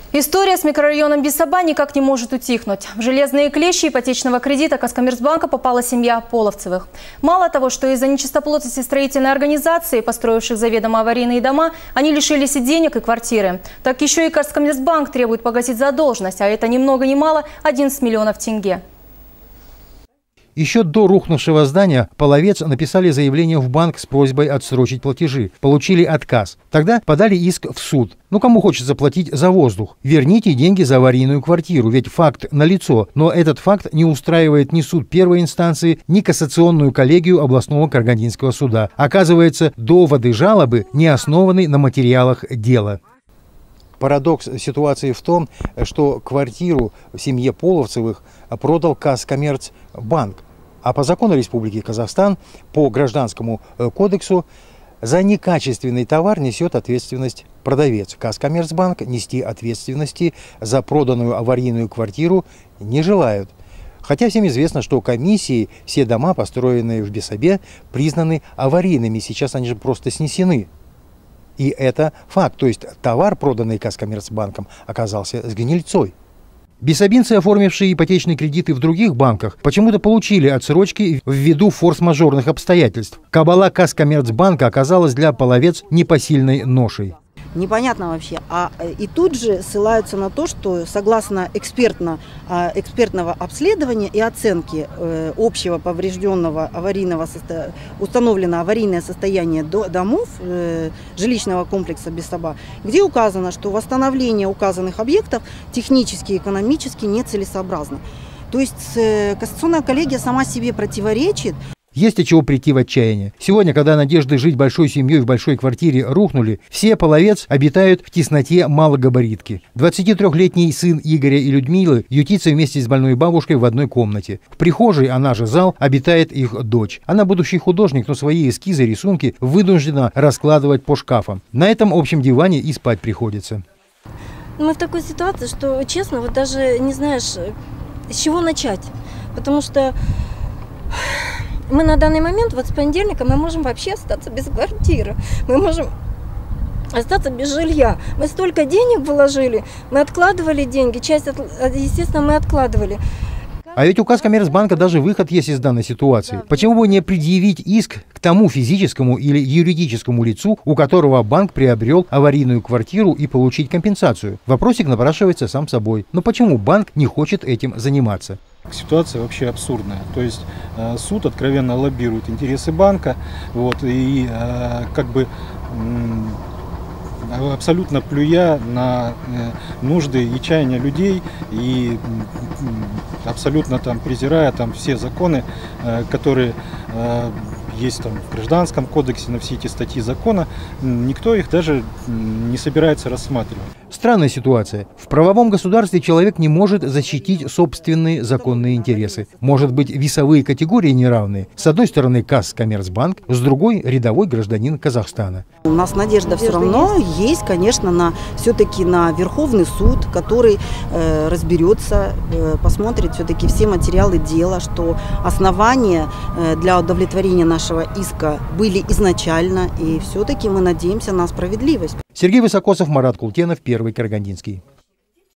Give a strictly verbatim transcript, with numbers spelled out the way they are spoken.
История с микрорайоном Бесаба никак не может утихнуть. В железные клещи ипотечного кредита Казкоммерцбанка попала семья Половцевых. Мало того, что из-за нечистоплотности строительной организации, построивших заведомо аварийные дома, они лишились и денег, и квартиры, так еще и Казкоммерцбанк требует погасить задолженность, а это ни много ни мало одиннадцать миллионов тенге. Еще до рухнувшего здания Половец написали заявление в банк с просьбой отсрочить платежи. Получили отказ. Тогда подали иск в суд. Ну, кому хочется платить за воздух? Верните деньги за аварийную квартиру, ведь факт налицо. Но этот факт не устраивает ни суд первой инстанции, ни кассационную коллегию областного Карагандинского суда. Оказывается, доводы жалобы не основаны на материалах дела. Парадокс ситуации в том, что квартиру в семье Половцевых продал Казкоммерцбанк. А по закону Республики Казахстан, по Гражданскому кодексу, за некачественный товар несет ответственность продавец. Казкоммерцбанк нести ответственности за проданную аварийную квартиру не желают. Хотя всем известно, что комиссии все дома, построенные в Бесабе, признаны аварийными. Сейчас они же просто снесены. И это факт. То есть товар, проданный Казкоммерцбанком, оказался с гнильцой. Бесабинцы, оформившие ипотечные кредиты в других банках, почему-то получили отсрочки ввиду форс-мажорных обстоятельств. Кабала Казкоммерцбанка оказалась для Половец непосильной ношей. Непонятно вообще. А и тут же ссылаются на то, что согласно экспертно, экспертного обследования и оценки э, общего поврежденного аварийного состо... установлено аварийное состояние домов э, жилищного комплекса Бесаба, где указано, что восстановление указанных объектов технически и экономически нецелесообразно. То есть э, кассационная коллегия сама себе противоречит. Есть от чего прийти в отчаяние. Сегодня, когда надежды жить большой семьей в большой квартире рухнули, все Половец обитают в тесноте малогабаритки. двадцатитрёхлетний сын Игоря и Людмилы ютится вместе с больной бабушкой в одной комнате. В прихожей, она же зал, обитает их дочь. Она будущий художник, но свои эскизы, рисунки вынуждена раскладывать по шкафам. На этом общем диване и спать приходится. Мы в такой ситуации, что, честно, вот даже не знаешь, с чего начать. Потому что мы на данный момент, вот с понедельника, мы можем вообще остаться без квартиры. Мы можем остаться без жилья. Мы столько денег вложили, мы откладывали деньги, часть, естественно, мы откладывали. А ведь у Казкоммерцбанка даже выход есть из данной ситуации. Почему бы не предъявить иск к тому физическому или юридическому лицу, у которого банк приобрел аварийную квартиру, и получить компенсацию? Вопросик напрашивается сам собой. Но почему банк не хочет этим заниматься? Ситуация вообще абсурдная. То есть э, суд откровенно лоббирует интересы банка, вот, и э, как бы э, абсолютно плюя на э, нужды и чаяния людей, и э, абсолютно там презирая там все законы, э, которые э, есть там в Гражданском кодексе, на все эти статьи закона, никто их даже не собирается рассматривать. Странная ситуация. В правовом государстве человек не может защитить собственные законные интересы. Может быть, весовые категории неравные. С одной стороны Казкоммерцбанк, с другой рядовой гражданин Казахстана. У нас надежда, надежда все равно есть, есть конечно, на все-таки на Верховный суд, который э, разберется, э, посмотрит все-таки все материалы дела, что основания э, для удовлетворения нашего иска были изначально, и все-таки мы надеемся на справедливость. Сергей Высокосов, Марат Култенов, Первый Карагандинский.